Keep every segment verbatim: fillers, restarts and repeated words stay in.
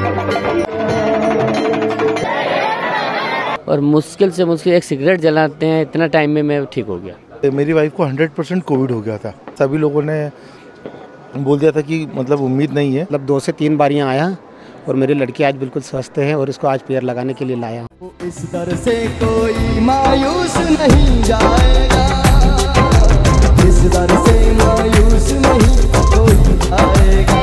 और मुश्किल से मुश्किल एक सिगरेट जलाते हैं, इतना टाइम में मैं ठीक हो गया। मेरी वाइफ को हंड्रेड परसेंट कोविड हो गया था। सभी लोगों ने बोल दिया था कि मतलब उम्मीद नहीं है। मतलब दो से तीन बारियां आया और मेरी लड़की आज बिल्कुल स्वस्थ है और इसको आज पेयर लगाने के लिए लाया। इस दर से कोई मायूस नहीं जाएगा, इस दर से मायूस नहीं कोई जाएगा।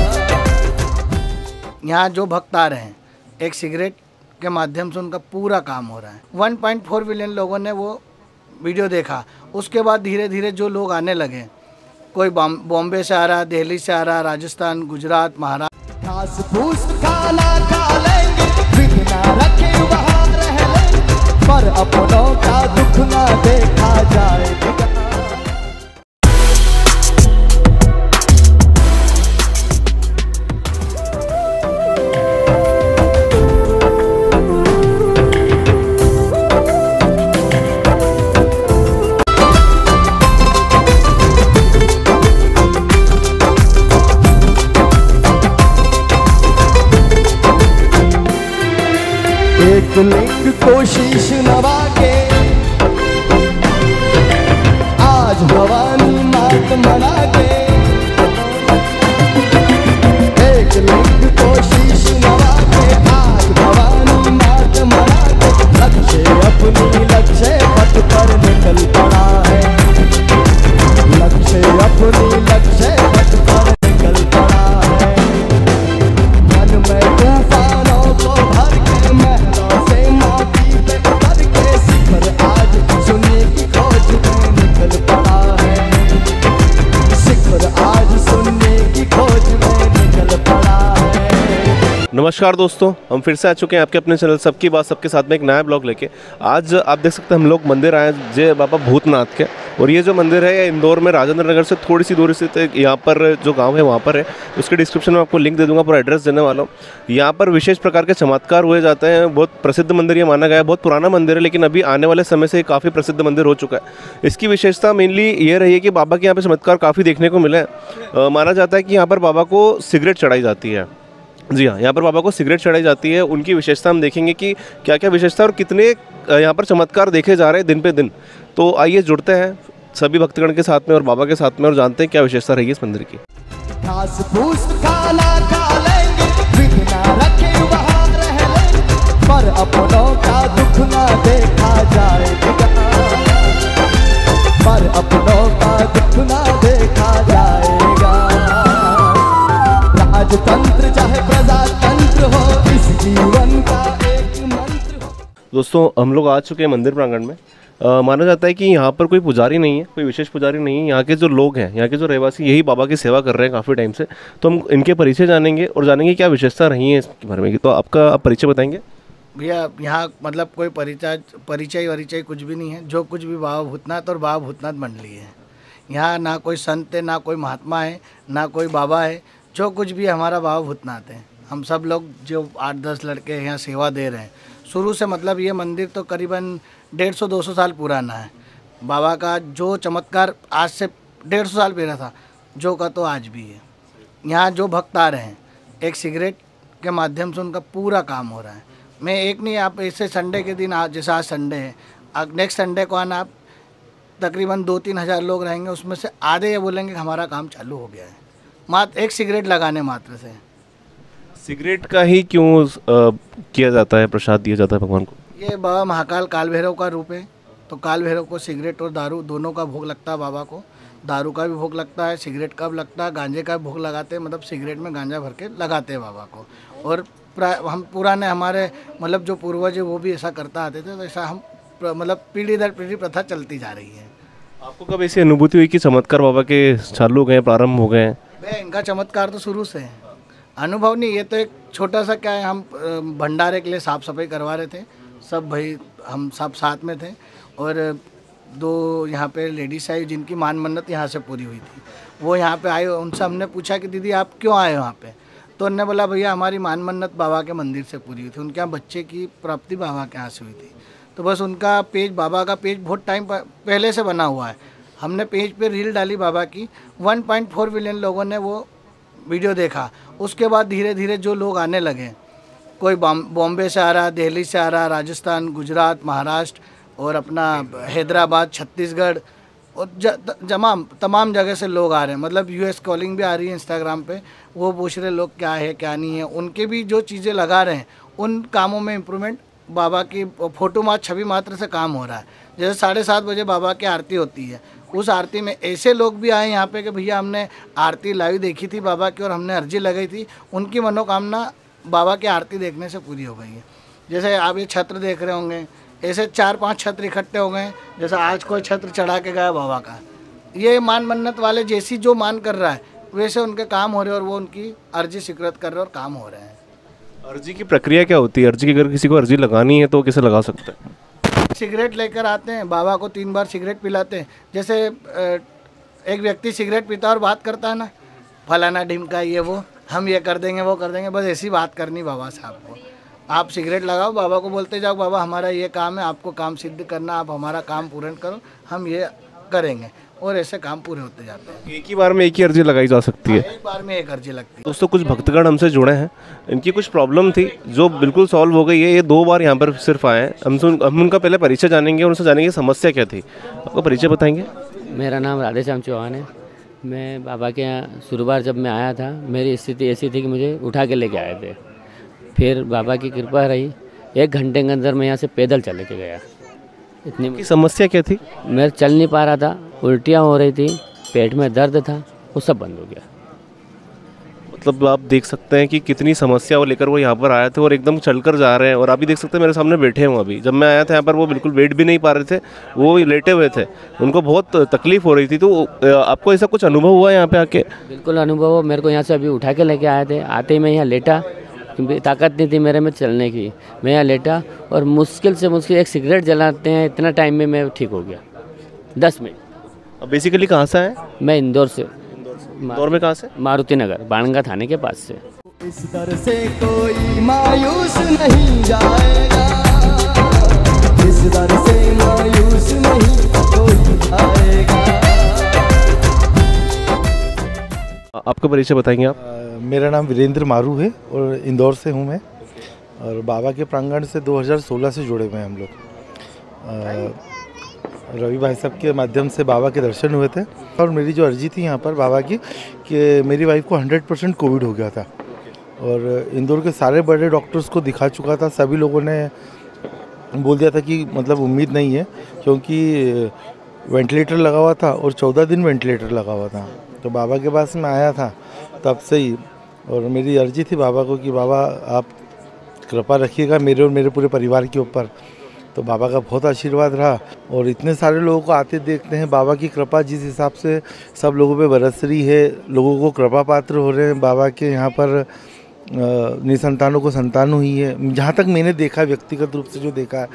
यहाँ जो भक्त आ रहे हैं, एक सिगरेट के माध्यम से उनका पूरा काम हो रहा है। वन पॉइंट फोर बिलियन लोगों ने वो वीडियो देखा। उसके बाद धीरे धीरे जो लोग आने लगे, कोई बॉम्बे से आ रहा, दिल्ली से आ रहा, राजस्थान, गुजरात, महाराष्ट्र। घास फूस खाना खा लेंगे, बिना रखे वहाँ रह लेंगे, पर अपनों का दुख ना देखा जाएगा। एक लिंग कोशिश नवा के आज भवानी मात मना के, एक लिंग कोशिश नवा के आज भवानी मात मना के, लक्ष्य अपनी लक्ष्य पथ पर निकल पड़ा है, लक्ष्य अपनी लक्ष्य पथ पर निकल पड़ा है। मन में तूफानों को भर के महलों से माटी पे उतर के शिखर आज सुनने की खोज में निकल पड़ा है, शिखर आज सुनने की खोज में निकल पड़ा है। नमस्कार दोस्तों, हम फिर से आ चुके हैं आपके अपने चैनल सबकी बात सबके साथ में एक नया ब्लॉग लेके। आज आप देख सकते हैं हम लोग मंदिर आए हैं जय बाबा भूतनाथ के, और ये जो मंदिर है ये इंदौर में राजेंद्र नगर से थोड़ी सी दूरी से यहाँ पर जो गांव है वहाँ पर है। उसके डिस्क्रिप्शन में आपको लिंक दे दूंगा, पूरा एड्रेस देने वाला हूँ। यहाँ पर विशेष प्रकार के चमत्कार हुए जाते हैं। बहुत प्रसिद्ध मंदिर ये माना गया है, बहुत पुराना मंदिर है, लेकिन अभी आने वाले समय से काफ़ी प्रसिद्ध मंदिर हो चुका है। इसकी विशेषता मेनली ये रही है कि बाबा के यहाँ पर चमत्कार काफ़ी देखने को मिले हैं। माना जाता है कि यहाँ पर बाबा को सिगरेट चढ़ाई जाती है। जी हाँ, यहाँ पर बाबा को सिगरेट चढ़ाई जाती है। उनकी विशेषता हम देखेंगे कि क्या क्या विशेषता और कितने यहाँ पर चमत्कार देखे जा रहे हैं दिन पे दिन। तो आइए जुड़ते हैं सभी भक्तगण के साथ में और बाबा के साथ में और जानते हैं क्या विशेषता रहेगी इस मंदिर की। घास फूस खाना खा लेंगे, बिना रखे वहाँ रह लेंगे, पर अपनों का दुख ना देखा जाएगा, पर अपनों का दुख ना देखा जाएगा। राजतंत्र चाहे प्रजातंत्र हो, इस जीवन का एक मंत्र हो। दोस्तों हम लोग आ चुके हैं मंदिर प्रांगण में। आ, माना जाता है कि यहाँ पर कोई पुजारी नहीं है, कोई विशेष पुजारी नहीं है। यहाँ के जो लोग हैं, यहाँ के जो रहवासी, यही बाबा की सेवा कर रहे हैं काफ़ी टाइम से। तो हम इनके परिचय जानेंगे और जानेंगे क्या विशेषता रही है इसके बारे में। तो आपका आप परिचय बताएंगे भैया? यहाँ मतलब कोई परिचय परिचय वरिचय कुछ भी नहीं है। जो कुछ भी बाबा भूतनाथ और बाबा भूतनाथ मंडली है। यहाँ ना कोई संत है, ना कोई महात्मा है, ना कोई बाबा है। जो कुछ भी हमारा बाबा भूतनाथ है। हम सब लोग जो आठ दस लड़के यहाँ सेवा दे रहे हैं शुरू से। मतलब ये मंदिर तो करीबन डेढ़ सौ दो सौ साल पुराना है। बाबा का जो चमत्कार आज से डेढ़ सौ साल पहले था, जो का तो आज भी है। यहाँ जो भक्त आ रहे हैं, एक सिगरेट के माध्यम से उनका पूरा काम हो रहा है। मैं एक नहीं, आप ऐसे संडे के दिन आज, जैसे आज संडे है, नेक्स्ट संडे को आना, आप तकरीबन दो तीन हज़ार लोग रहेंगे। उसमें से आधे ये बोलेंगे कि हमारा काम चालू हो गया है, मात्र एक सिगरेट लगाने मात्र से। सिगरेट का ही क्यों आ, किया जाता है, प्रसाद दिया जाता है भगवान को? ये बाबा महाकाल काल भैरव का रूप है। तो काल भैरव को सिगरेट और दारू दोनों का भोग लगता है बाबा को। दारू का भी भोग लगता है, सिगरेट का भी लगता है, गांजे का भी भोग लगाते हैं। मतलब सिगरेट में गांजा भर के लगाते हैं बाबा को। और हम पुराने हमारे मतलब जो पूर्वज है वो भी ऐसा करता आते थे। तो ऐसा हम मतलब पीढ़ी दर पीढ़ी प्रथा चलती जा रही है। आपको कब ऐसी अनुभूति हुई कि चमत्कार बाबा के चालू हो गए, प्रारंभ हो गए? भाई इनका चमत्कार तो शुरू से है, अनुभव नहीं। ये तो एक छोटा सा क्या है, हम भंडारे के लिए साफ़ सफाई करवा रहे थे सब भाई, हम सब साथ में थे। और दो यहाँ पे लेडीज़ आई जिनकी मान मन्नत यहाँ से पूरी हुई थी। वो यहाँ पे आए, उनसे हमने पूछा कि दीदी आप क्यों आए वहाँ पे? तो उन्होंने बोला भैया हमारी मान मन्नत बाबा के मंदिर से पूरी हुई थी। उनके यहाँ बच्चे की प्राप्ति बाबा के यहाँ से हुई थी। तो बस उनका पेज, बाबा का पेज बहुत टाइम पहले से बना हुआ है। हमने पेज पे रील डाली बाबा की, वन पॉइंट फोर बिलियन लोगों ने वो वीडियो देखा, उसके बाद धीरे धीरे जो लोग आने लगे, कोई बॉम्बे से आ रहा, दिल्ली से आ रहा, राजस्थान, गुजरात, महाराष्ट्र और अपना हैदराबाद, छत्तीसगढ़ और ज, जमा तमाम जगह से लोग आ रहे हैं। मतलब यूएस कॉलिंग भी आ रही है इंस्टाग्राम पे, वो पूछ रहे लोग क्या है क्या नहीं है। उनके भी जो चीज़ें लगा रहे हैं उन कामों में इम्प्रूवमेंट, बाबा की फ़ोटो मात्र छवि मात्र से काम हो रहा है। जैसे साढ़े सात बजे बाबा की आरती होती है, उस आरती में ऐसे लोग भी आए यहाँ पे कि भैया हमने आरती लाइव देखी थी बाबा की और हमने अर्जी लगाई थी, उनकी मनोकामना बाबा की आरती देखने से पूरी हो गई है। जैसे आप ये छत्र देख रहे होंगे, ऐसे चार पांच छत्र इकट्ठे हो गए, जैसा आज कोई छत्र चढ़ा के गया बाबा का, ये मान मन्नत वाले जैसी जो मान कर रहा है वैसे उनके काम हो रहे हैं और वो उनकी अर्जी स्वीकृत कर रहे हैं और काम हो रहे हैं। अर्जी की प्रक्रिया क्या होती है? अर्जी की अगर किसी को अर्जी लगानी है तो कैसे लगा सकते हैं? सिगरेट लेकर आते हैं, बाबा को तीन बार सिगरेट पिलाते हैं। जैसे एक व्यक्ति सिगरेट पीता और बात करता है ना, फलाना ढिमका ये वो, हम ये कर देंगे वो कर देंगे, बस ऐसी बात करनी बाबा साहब को। आप सिगरेट लगाओ, बाबा को बोलते जाओ बाबा हमारा ये काम है, आपको काम सिद्ध करना, आप हमारा काम पूर्ण करो, हम ये करेंगे, और ऐसे काम पूरे होते जाते हैं। एक ही बार में एक ही अर्जी लगाई जा सकती है? एक बार में एक अर्जी लगती है। दोस्तों कुछ भक्तगण हमसे जुड़े हैं, इनकी कुछ प्रॉब्लम थी जो बिल्कुल सॉल्व हो गई है। ये दो बार यहाँ पर सिर्फ आए हैं। हम हम उनका पहले परिचय जानेंगे और उनसे जानेंगे समस्या क्या थी। आपका परिचय बताएंगे? मेरा नाम राधेश्याम चौहान है। मैं बाबा के यहाँ शुरू बार जब मैं आया था, मेरी स्थिति ऐसी थी कि मुझे उठा के लेके आए थे। फिर बाबा की कृपा रही, एक घंटे के अंदर मैं यहाँ से पैदल चले के गया। इतनी की समस्या क्या थी? मैं चल नहीं पा रहा था, उल्टियाँ हो रही थी, पेट में दर्द था, वो सब बंद हो गया। मतलब आप देख सकते हैं कि कितनी समस्या वो लेकर वो यहाँ पर आए थे और एकदम चलकर जा रहे हैं। और अभी देख सकते हैं मेरे सामने बैठे हुए। अभी जब मैं आया था यहाँ पर वो बिल्कुल वेट भी नहीं पा रहे थे, वो लेटे हुए थे, उनको बहुत तकलीफ हो रही थी। तो आपको ऐसा कुछ अनुभव हुआ यहाँ पे आके? बिल्कुल अनुभव हो। मेरे को यहाँ से अभी उठा के लेके आए थे, आते ही मैं यहाँ लेटा, क्योंकि ताकत नहीं थी मेरे में चलने की। मैं यहाँ लेटा और मुश्किल से मुश्किल एक सिगरेट जलाते हैं, इतना टाइम में मैं ठीक हो गया, दस मिनट। अब बेसिकली कहाँ से आए? मैं इंदौर से। इंदौर में कहाँ से? मारुति नगर, बाणगंगा थाने के पास से। इस दर से कोई मायूस नहीं जाएगा, इस दर से मायूस नहीं कोई जाएगा। आपका परिचय बताएंगे आप? आ, मेरा नाम वीरेंद्र मारू है और इंदौर से हूँ मैं, और बाबा के प्रांगण से दो हज़ार सोलह से जुड़े हुए हैं हम लोग। रवि भाई साहब के माध्यम से बाबा के दर्शन हुए थे, और मेरी जो अर्जी थी यहाँ पर बाबा की कि मेरी वाइफ को हंड्रेड परसेंट कोविड हो गया था, और इंदौर के सारे बड़े डॉक्टर्स को दिखा चुका था। सभी लोगों ने बोल दिया था कि मतलब उम्मीद नहीं है, क्योंकि वेंटिलेटर लगा हुआ था और चौदह दिन वेंटिलेटर लगा हुआ था। तो बाबा के पास मैं आया था तब से ही, और मेरी अर्जी थी बाबा को कि बाबा आप कृपा रखिएगा मेरे और मेरे पूरे परिवार के ऊपर। तो बाबा का बहुत आशीर्वाद रहा, और इतने सारे लोगों को आते देखते हैं। बाबा की कृपा जिस हिसाब से सब लोगों पे बरस रही है, लोगों को कृपा पात्र हो रहे हैं बाबा के यहाँ पर, निसंतानों को संतान हुई है। जहाँ तक मैंने देखा, व्यक्तिगत रूप से जो देखा,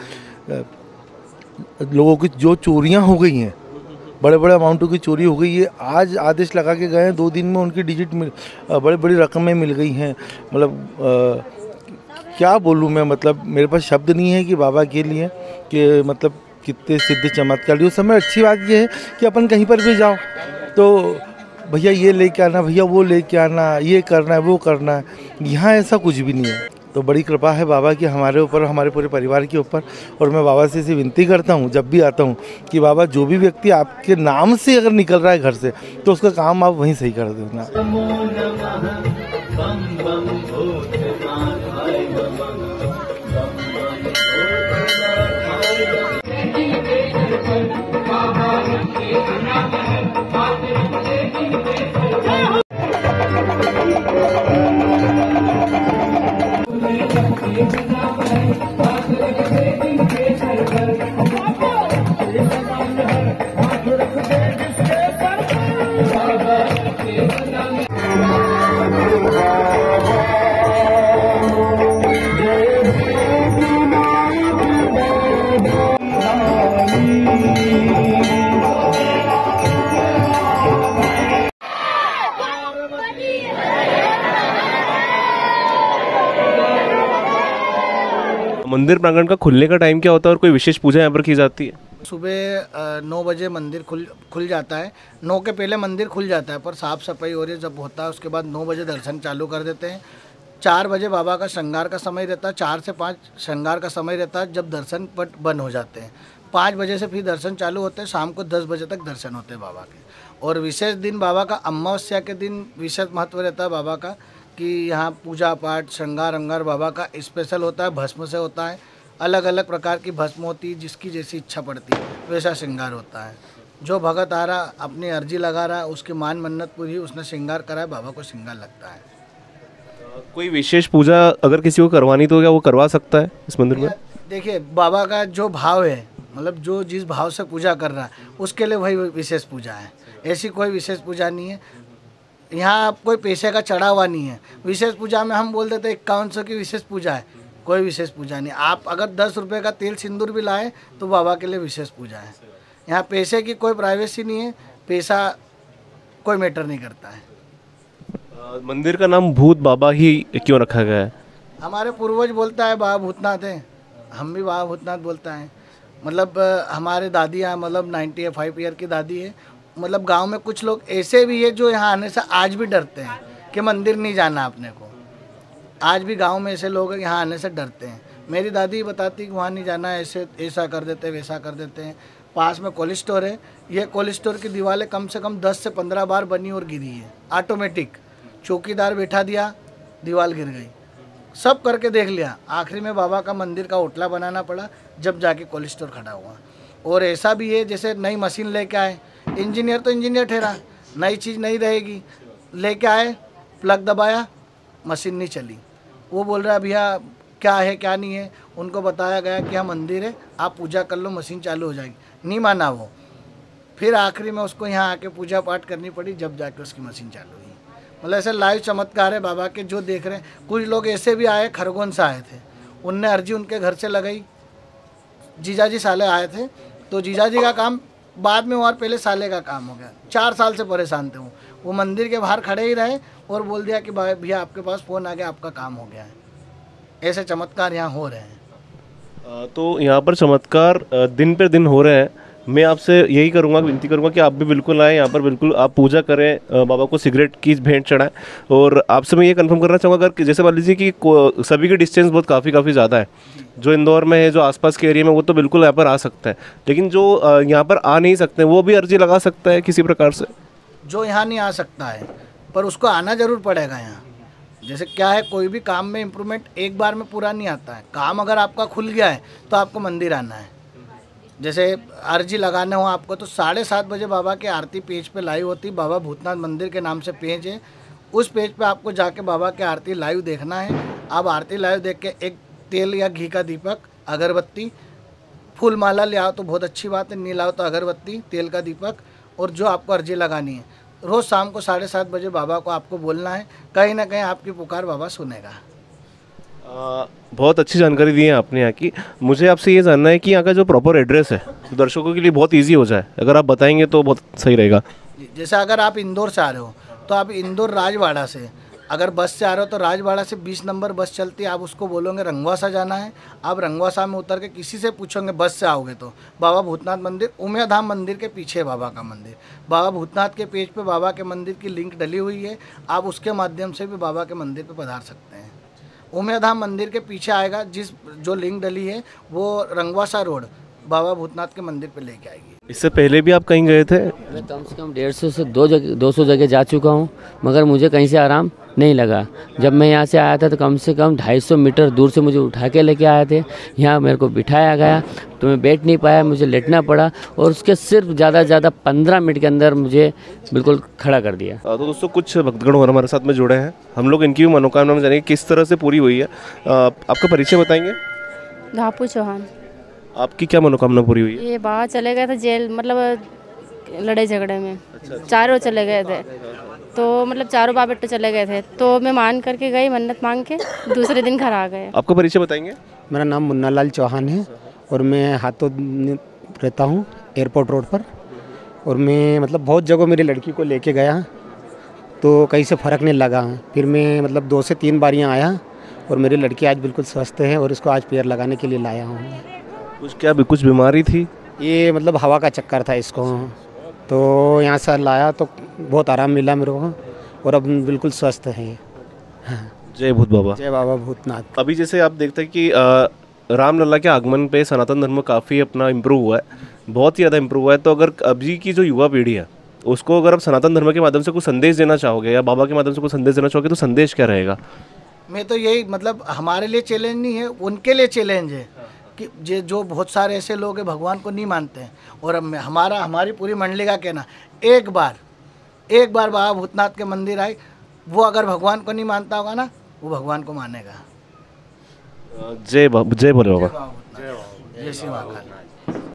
लोगों की जो चोरियाँ हो गई हैं, बड़े बड़े अमाउंटों की चोरी हो गई है, आज आदेश लगा के गए हैं, दो दिन में उनकी डिजिट मिल बड़ी बड़ी रकमें मिल गई हैं। मतलब क्या बोलूँ मैं, मतलब मेरे पास शब्द नहीं है कि बाबा के लिए कि मतलब कितने सिद्ध चमत्कार। उस समय अच्छी बात यह है कि अपन कहीं पर भी जाओ तो भैया ये लेके आना, भैया वो लेके आना, ये करना है वो करना है। यहाँ ऐसा कुछ भी नहीं है। तो बड़ी कृपा है बाबा की हमारे ऊपर, हमारे पूरे परिवार के ऊपर। और मैं बाबा से इसे विनती करता हूँ जब भी आता हूँ कि बाबा जो भी व्यक्ति आपके नाम से अगर निकल रहा है घर से, तो उसका काम आप वहीं सही कर देना। मंदिर प्रांगण का खुलने का टाइम क्या होता है और कोई विशेष पूजा यहाँ पर की जाती है? सुबह नौ बजे मंदिर खुल खुल जाता है। नौ के पहले मंदिर खुल जाता है, पर साफ़ सफाई हो रही है जब होता है उसके बाद नौ बजे दर्शन चालू कर देते हैं। चार बजे बाबा का श्रृंगार का समय रहता है, चार से पाँच श्रृंगार का समय रहता है जब दर्शन पट बंद हो जाते हैं। पाँच बजे से फिर दर्शन चालू होते हैं, शाम को दस बजे तक दर्शन होते हैं बाबा के। और विशेष दिन बाबा का अमावस्या के दिन विशेष महत्व रहता है बाबा का कि यहाँ पूजा पाठ श्रृंगार अंगार बाबा का स्पेशल होता है, भस्म से होता है। अलग अलग प्रकार की भस्म होती है, जिसकी जैसी इच्छा पड़ती है वैसा श्रृंगार होता है। जो भगत आ रहा अपनी अर्जी लगा रहा उसकी मान मन्नत पूरी, उसने श्रृंगार करा है, बाबा को श्रृंगार लगता है। कोई विशेष पूजा अगर किसी को करवानी तो क्या वो करवा सकता है इस मंदिर में? देखिए बाबा का जो भाव है, मतलब जो जिस भाव से पूजा कर रहा है उसके लिए वही विशेष पूजा है। ऐसी कोई विशेष पूजा नहीं है। यहाँ कोई पैसे का चढ़ा हुआ नहीं है। विशेष पूजा में हम बोल देते हैं इक्यावन सौ की विशेष पूजा है, कोई विशेष पूजा नहीं। आप अगर दस रुपये का तेल सिंदूर भी लाए तो बाबा के लिए विशेष पूजा है। यहाँ पैसे की कोई प्राइवेसी नहीं है, पैसा कोई मैटर नहीं करता है। मंदिर का नाम भूत बाबा ही क्यों रखा गया है? हमारे पूर्वज बोलता है बाबा भूतनाथ है, हम भी बाबा भूतनाथ बोलता है। मतलब हमारे दादियाँ मतलब नाइन्टी फाइव ईयर की दादी है। मतलब गांव में कुछ लोग ऐसे भी है जो यहाँ आने से आज भी डरते हैं कि मंदिर नहीं जाना अपने को। आज भी गांव में ऐसे लोग यहाँ आने से डरते हैं। मेरी दादी बताती कि वहाँ नहीं जाना, ऐसे ऐसा कर देते हैं वैसा कर देते हैं। पास में कोल्ड स्टोर है, ये कोल्ड स्टोर की दीवारें कम से कम दस से पंद्रह बार बनी और गिरी है। ऑटोमेटिक चौकीदार बैठा दिया, दीवार गिर गई, सब करके देख लिया। आखिरी में बाबा का मंदिर का ओटला बनाना पड़ा, जब जाके कोल्ड स्टोर खड़ा हुआ। और ऐसा भी है जैसे नई मशीन लेके आए, इंजीनियर तो इंजीनियर ठहरा, नई चीज़ नहीं रहेगी, लेके आए प्लग दबाया मशीन नहीं चली। वो बोल रहा है भैया क्या है क्या नहीं है। उनको बताया गया कि यहाँ मंदिर है, आप पूजा कर लो मशीन चालू हो जाएगी, नहीं माना वो। फिर आखिरी में उसको यहाँ आके पूजा पाठ करनी पड़ी, जब जाके उसकी मशीन चालू हुई। मतलब ऐसे लाइव चमत्कार है बाबा के जो देख रहे हैं। कुछ लोग ऐसे भी आए, खरगोन से आए थे, उनने अर्जी उनके घर से लगाई। जीजा जी साले आए थे, तो जीजा जी का काम बाद में और पहले साले का काम हो गया। चार साल से परेशान थे वो वो मंदिर के बाहर खड़े ही रहे और बोल दिया कि भैया आपके पास फ़ोन आ गया, आपका काम हो गया है। ऐसे चमत्कार यहाँ हो रहे हैं। तो यहाँ पर चमत्कार दिन पर दिन हो रहे हैं। मैं आपसे यही करूँगा, विनती करूँगा कि आप भी बिल्कुल आएँ यहाँ पर, बिल्कुल आप पूजा करें, बाबा को सिगरेट की भेंट चढ़ाएं। और आपसे मैं ये कंफर्म करना चाहूँगा, अगर जैसे मान लीजिए कि सभी की डिस्टेंस बहुत काफ़ी काफ़ी ज़्यादा है, जो इंदौर में है, जो आसपास के एरिया में, वो तो बिल्कुल यहाँ पर आ सकता है, लेकिन जो यहाँ पर आ नहीं सकते वो भी अर्जी लगा सकता है किसी प्रकार से? जो यहाँ नहीं आ सकता है पर उसको आना ज़रूर पड़ेगा यहाँ। जैसे क्या है, कोई भी काम में इम्प्रूवमेंट एक बार में पूरा नहीं आता है। काम अगर आपका खुल गया है तो आपको मंदिर आना है। जैसे अर्जी लगाना हो आपको तो साढ़े सात बजे बाबा की आरती पेज पे लाइव होती। बाबा भूतनाथ मंदिर के नाम से पेज है, उस पेज पे आपको जाके बाबा की आरती लाइव देखना है। आप आरती लाइव देख के एक तेल या घी का दीपक, अगरबत्ती, फूल माला ले आओ तो बहुत अच्छी बात है, नहीं लाओ तो अगरबत्ती, तेल का दीपक, और जो आपको अर्जी लगानी है रोज़ शाम को साढ़े सात बजे बाबा को आपको बोलना है। कहीं ना कहीं आपकी पुकार बाबा सुनेगा। आ, बहुत अच्छी जानकारी दी है आपने यहाँ की। मुझे आपसे ये जानना है कि यहाँ का जो प्रॉपर एड्रेस है तो दर्शकों के लिए बहुत इजी हो जाए, अगर आप बताएंगे तो बहुत सही रहेगा। जैसे अगर आप इंदौर से आ रहे हो तो आप इंदौर राजवाड़ा से, अगर बस से आ रहे हो तो राजवाड़ा से बीस नंबर बस चलती है। आप उसको बोलोगे रंगवासा जाना है, आप रंगवासा में उतर के किसी से पूछोगे बस से आओगे तो बाबा भूतनाथ मंदिर, उमिया धाम मंदिर के पीछे बाबा का मंदिर। बाबा भूतनाथ के पेज पे बाबा के मंदिर की लिंक डली हुई है, आप उसके माध्यम से भी बाबा के मंदिर पे पधार सकते हैं। उमिया धाम मंदिर के पीछे आएगा, जिस जो लिंक डली है वो रंगवासा रोड बाबा भूतनाथ के मंदिर पे लेके आएगी। इससे पहले भी आप कहीं गए थे? मैं कम से कम डेढ़ सौ से दो जगह दो सौ जगह जा चुका हूँ, मगर मुझे कहीं से आराम नहीं लगा। जब मैं यहाँ से आया था तो कम से कम ढाई सौ मीटर दूर से मुझे उठा के लेके आए थे। यहाँ मेरे को बिठाया गया तो मैं बैठ नहीं पाया, मुझे लेटना पड़ा, और उसके सिर्फ ज़्यादा से ज़्यादा पंद्रह मिनट के अंदर मुझे बिल्कुल खड़ा कर दिया। तो दोस्तों कुछ भक्तगण और हमारे साथ में जुड़े हैं, हम लोग इनकी भी मनोकामना में जानेंगे किस तरह से पूरी हुई है। आपका परिचय बताएंगे? धापू चौहान। आपकी क्या मनोकामना पूरी हुई है? ये बाहर चले गए थे जेल, मतलब लड़ाई झगड़े में। अच्छा, चारों चले गए थे, तो मतलब चारों बाप बेटे चले गए थे, तो मैं मान करके गई, मन्नत मांग के, दूसरे दिन घर आ गए। आपका परिचय बताएंगे? मेरा नाम मुन्ना लाल चौहान है और मैं हाथों रहता हूँ एयरपोर्ट रोड पर। और मैं मतलब बहुत जगह मेरी लड़की को लेके गया तो कहीं से फ़र्क नहीं लगा। फिर मैं मतलब दो से तीन बार यहाँ आया और मेरी लड़की आज बिल्कुल स्वस्थ है और इसको आज पैर लगाने के लिए लाया हूँ। कुछ क्या भी कुछ बीमारी थी? ये मतलब हवा का चक्कर था इसको, तो यहाँ से लाया तो बहुत आराम मिला मेरे को और अब बिल्कुल स्वस्थ है। हाँ, जय भूत बाबा। जय बाबा भूतनाथ। अभी जैसे आप देखते हैं कि अ, रामलला के आगमन पे सनातन धर्म काफ़ी अपना इम्प्रूव हुआ है, बहुत ही ज़्यादा इम्प्रूव हुआ है। तो अगर अभी की जो युवा पीढ़ी है उसको अगर आप सनातन धर्म के माध्यम से कुछ संदेश देना चाहोगे या बाबा के माध्यम से कुछ संदेश देना चाहोगे तो संदेश क्या रहेगा? मैं तो यही मतलब हमारे लिए चैलेंज नहीं है, उनके लिए चैलेंज है कि जे जो बहुत सारे ऐसे लोग हैं भगवान को नहीं मानते हैं, और हम हमारा हमारी पूरी मंडली का कहना एक बार एक बार बाबा भूतनाथ के मंदिर आए, वो अगर भगवान को नहीं मानता होगा ना वो भगवान को मानेगा। जय बा- जय बोले बाबा। जय श्री महाकाल।